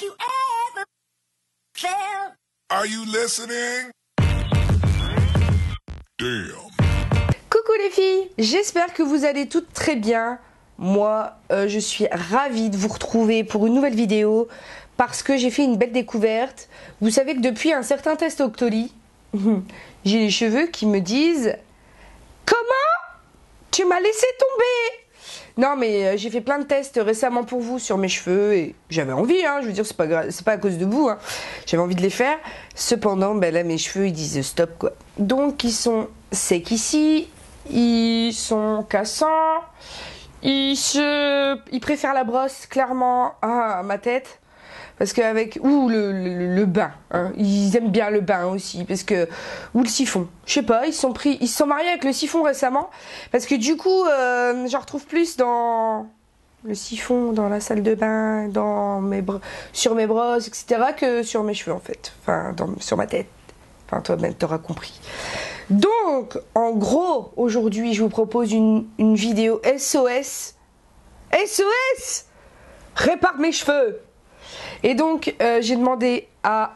like you ever felt. Are you listening? Damn. Coucou les filles, j'espère que vous allez toutes très bien. Moi, je suis ravie de vous retrouver pour une nouvelle vidéo parce que j'ai fait une belle découverte. Vous savez que depuis un certain test Octoly, j'ai les cheveux qui me disent « Comment tu m'as laissé tomber ?» Non mais j'ai fait plein de tests récemment pour vous sur mes cheveux et j'avais envie, hein, je veux dire c'est pas à cause de vous, hein. J'avais envie de les faire. Cependant, ben là mes cheveux ils disent stop quoi. Donc ils sont secs ici, ils sont cassants, ils préfèrent la brosse clairement à ma tête. Parce qu'avec le bain, hein, ils aiment bien le bain aussi, parce que ou le siphon, je sais pas, ils se sont mariés avec le siphon récemment, parce que du coup, j'en retrouve plus dans le siphon, dans la salle de bain, sur mes brosses, etc., que sur mes cheveux en fait, enfin sur ma tête. Enfin toi-même t'auras compris. Donc, en gros, aujourd'hui, je vous propose une vidéo SOS. SOS, répare mes cheveux. Et donc, j'ai demandé à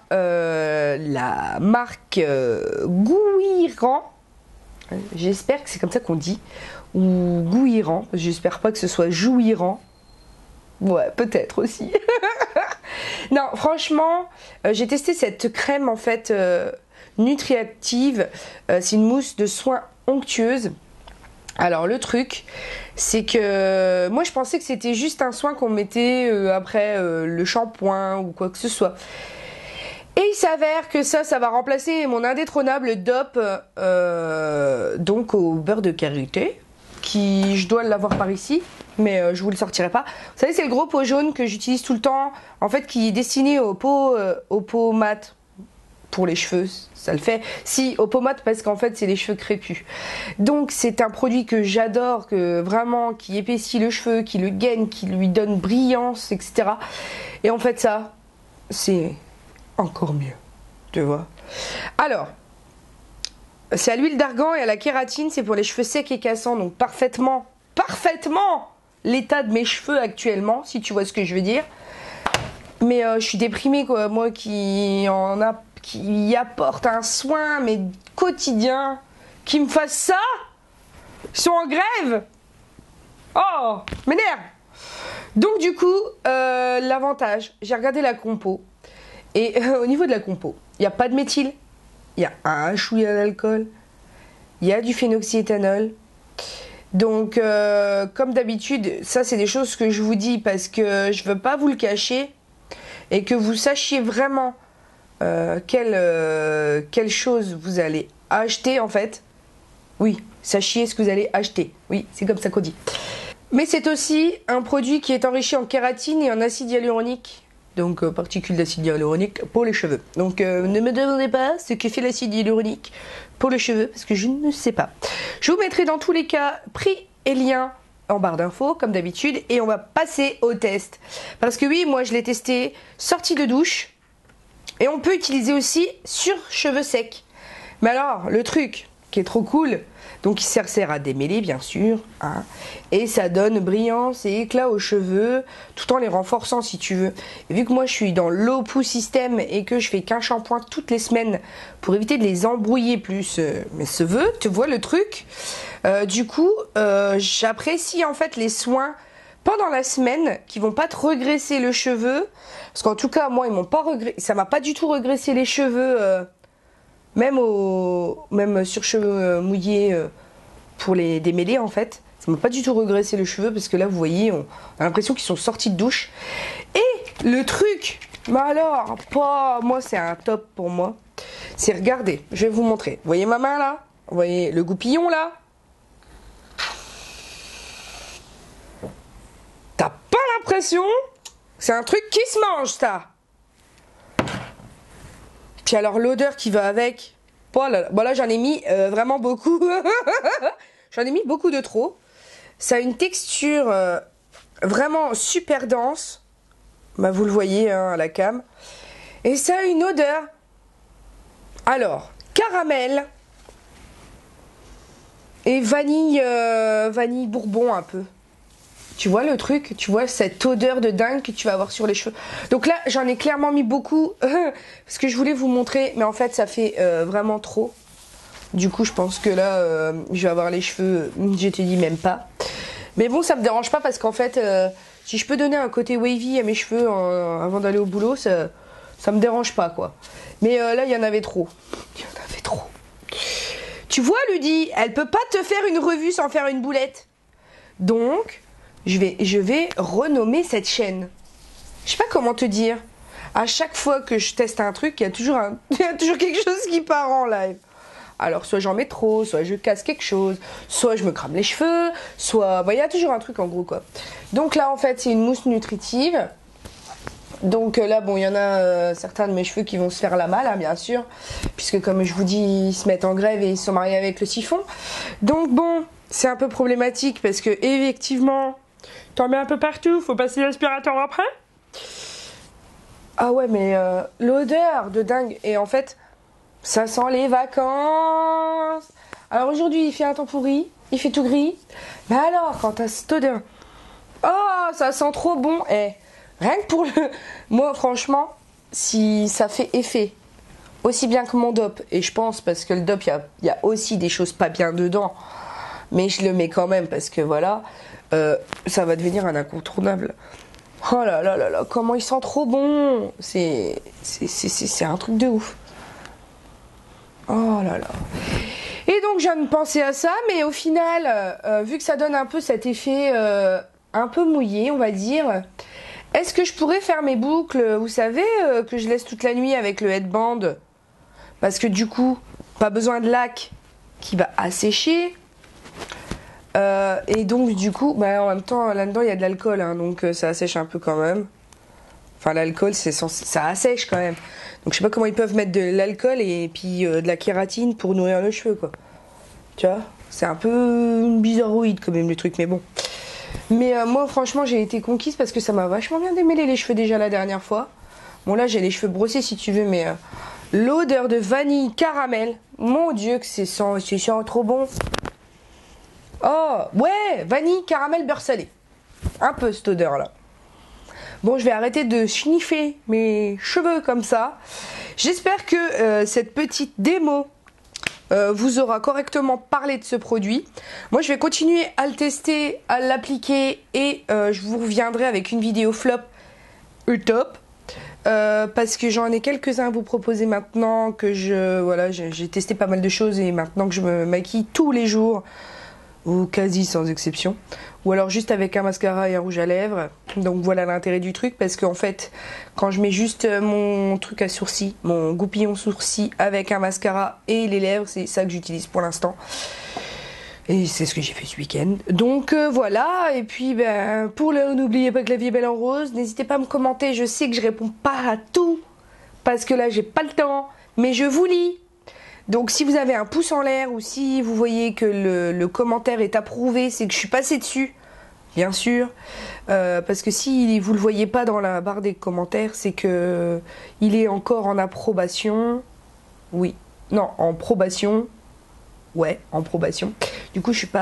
la marque Gouiran, j'espère que c'est comme ça qu'on dit, ou Gouiran, j'espère pas que ce soit Jouiran, ouais, peut-être aussi. Non, franchement, j'ai testé cette crème, en fait, Nutriactive, c'est une mousse de soins onctueuse. Alors le truc, c'est que moi je pensais que c'était juste un soin qu'on mettait après le shampoing ou quoi que ce soit. Et il s'avère que ça va remplacer mon indétrônable DOP donc au beurre de karité, qui je dois l'avoir par ici, mais je vous le sortirai pas. Vous savez c'est le gros pot jaune que j'utilise tout le temps, en fait qui est destiné aux peaux mat. Pour les cheveux, ça le fait. Si, aux pomades, parce qu'en fait, c'est les cheveux crépus. Donc, c'est un produit que j'adore, qui épaissit le cheveu, qui le gaine, qui lui donne brillance, etc. Et en fait, ça, c'est encore mieux. Tu vois. Alors, c'est à l'huile d'argan et à la kératine, c'est pour les cheveux secs et cassants, donc parfaitement l'état de mes cheveux actuellement, si tu vois ce que je veux dire. Mais je suis déprimée, quoi, moi qui apporte un soin mais quotidien, qui me fasse ça, ils sont en grève. Oh, m'énerve. Donc du coup, l'avantage, j'ai regardé la compo et au niveau de la compo, il n'y a pas de méthyle, il y a un chouïa d'alcool, il y a du phénoxyéthanol. Donc comme d'habitude, ça c'est des choses que je vous dis parce que je veux pas vous le cacher et que vous sachiez vraiment quelle chose vous allez acheter en fait. Oui, sachez ce que vous allez acheter. Oui, c'est comme ça qu'on dit. Mais c'est aussi un produit qui est enrichi en kératine et en acide hyaluronique. Donc particules d'acide hyaluronique pour les cheveux. Donc ne me demandez pas ce que fait l'acide hyaluronique pour les cheveux parce que je ne sais pas. Je vous mettrai dans tous les cas prix et lien en barre d'infos comme d'habitude et on va passer au test. Parce que oui, moi je l'ai testé sortie de douche. Et on peut utiliser aussi sur cheveux secs. Mais alors, le truc qui est trop cool, donc il sert à démêler bien sûr, hein, et ça donne brillance et éclat aux cheveux, tout en les renforçant si tu veux. Et vu que moi je suis dans l'Opoo système et que je fais qu'un shampoing toutes les semaines pour éviter de les embrouiller plus mes cheveux, tu vois le truc. Du coup, j'apprécie en fait les soins pendant la semaine qui vont pas te regresser le cheveu, parce qu'en tout cas moi ils m'ont pas ça m'a pas du tout regressé les cheveux, même sur cheveux mouillés pour les démêler en fait, ça m'a pas du tout regressé le cheveu parce que là vous voyez on a l'impression qu'ils sont sortis de douche. Et le truc, mais alors pas moi c'est un top pour moi, c'est regardez, je vais vous montrer, vous voyez ma main là, vous voyez le goupillon là. T'as pas l'impression que c'est un truc qui se mange, ça. Puis alors l'odeur qui va avec. Oh là là. Bon là j'en ai mis vraiment beaucoup. J'en ai mis beaucoup de trop. Ça a une texture vraiment super dense. Bah, vous le voyez hein, à la cam. Et ça a une odeur. Alors, caramel et vanille, vanille bourbon un peu. Tu vois le truc? Tu vois cette odeur de dingue que tu vas avoir sur les cheveux? Donc là, j'en ai clairement mis beaucoup parce que je voulais vous montrer, mais en fait, ça fait vraiment trop. Du coup, je pense que là, je vais avoir les cheveux, je te dis même pas. Mais bon, ça me dérange pas parce qu'en fait, si je peux donner un côté wavy à mes cheveux avant d'aller au boulot, ça me dérange pas, quoi. Mais là, il y en avait trop. Il y en avait trop. Tu vois, Ludie, elle peut pas te faire une revue sans faire une boulette. Donc, je vais renommer cette chaîne. Je sais pas comment te dire. À chaque fois que je teste un truc, il y a toujours quelque chose qui part en live. Alors, soit j'en mets trop, soit je casse quelque chose, soit je me crame les cheveux, soit... il y a toujours un truc en gros, quoi. Donc là, en fait, c'est une mousse nutritive. Donc là, bon, il y en a certains de mes cheveux qui vont se faire la malle, hein, bien sûr. Puisque, comme je vous dis, ils se mettent en grève et ils sont mariés avec le siphon. Donc bon, c'est un peu problématique parce que, effectivement, t'en mets un peu partout, faut passer l'aspirateur après. Ah ouais, mais l'odeur de dingue. Et en fait... ça sent les vacances. Alors aujourd'hui, il fait un temps pourri, il fait tout gris. Mais alors, quand t'as cette odeur, oh, ça sent trop bon. Et rien que pour le... moi, franchement, si ça fait effet, aussi bien que mon DOP, et je pense parce que le DOP, il y a aussi des choses pas bien dedans, mais je le mets quand même parce que voilà, ça va devenir un incontournable. Oh là là là là, comment il sent trop bon. C'est un truc de ouf. Oh là là. Et donc je viens de penser à ça, mais au final, vu que ça donne un peu cet effet un peu mouillé, on va dire, est-ce que je pourrais faire mes boucles, vous savez, que je laisse toute la nuit avec le headband? Parce que du coup, pas besoin de lac qui va assécher. Et donc du coup, en même temps, là-dedans, il y a de l'alcool, hein, donc ça assèche un peu quand même. Enfin, l'alcool, ça assèche quand même. Donc, je sais pas comment ils peuvent mettre de l'alcool et puis de la kératine pour nourrir le cheveu, quoi. Tu vois? C'est un peu bizarroïde quand même, le truc, mais bon. Mais moi, franchement, j'ai été conquise parce que ça m'a vachement bien démêlé les cheveux déjà la dernière fois. Bon, là, j'ai les cheveux brossés si tu veux, mais l'odeur de vanille caramel, mon Dieu, que c'est trop bon. Oh, ouais, vanille, caramel, beurre salé. Un peu cette odeur-là. Bon, je vais arrêter de sniffer mes cheveux comme ça. J'espère que cette petite démo vous aura correctement parlé de ce produit. Moi, je vais continuer à le tester, à l'appliquer et je vous reviendrai avec une vidéo flop top. Parce que j'en ai quelques-uns à vous proposer maintenant que j'ai testé pas mal de choses et maintenant que je me maquille tous les jours, ou quasi sans exception, ou alors juste avec un mascara et un rouge à lèvres. Donc voilà l'intérêt du truc, parce qu'en fait quand je mets juste mon truc à sourcils, mon goupillon sourcil avec un mascara et les lèvres, c'est ça que j'utilise pour l'instant et c'est ce que j'ai fait ce week-end. Donc voilà, et puis pour l'heure, n'oubliez pas que la vie est belle en rose. N'hésitez pas à me commenter, je sais que je réponds pas à tout parce que là j'ai pas le temps, mais je vous lis. Donc si vous avez un pouce en l'air ou si vous voyez que le commentaire est approuvé, c'est que je suis passée dessus, bien sûr. Parce que si vous le voyez pas dans la barre des commentaires, c'est que il est encore en approbation. Oui, non, en probation. Ouais, en probation. Du coup, je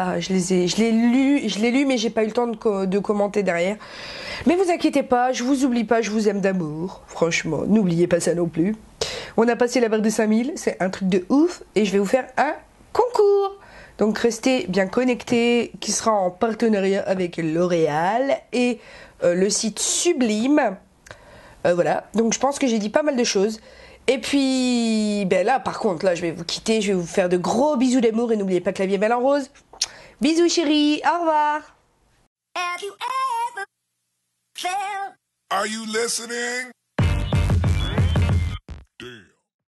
l'ai lu, mais j'ai pas eu le temps de commenter derrière. Mais vous inquiétez pas, je vous oublie pas, je vous aime d'amour. Franchement, n'oubliez pas ça non plus. On a passé la barre de 5000, c'est un truc de ouf, et je vais vous faire un concours. Donc restez bien connectés, qui sera en partenariat avec L'Oréal et le site Sublime. Voilà, donc je pense que j'ai dit pas mal de choses. Et puis, là, par contre, là, je vais vous quitter, je vais vous faire de gros bisous d'amour et n'oubliez pas que la vie est belle en rose. Bisous chérie, au revoir. Have you ever felt? Are you listening?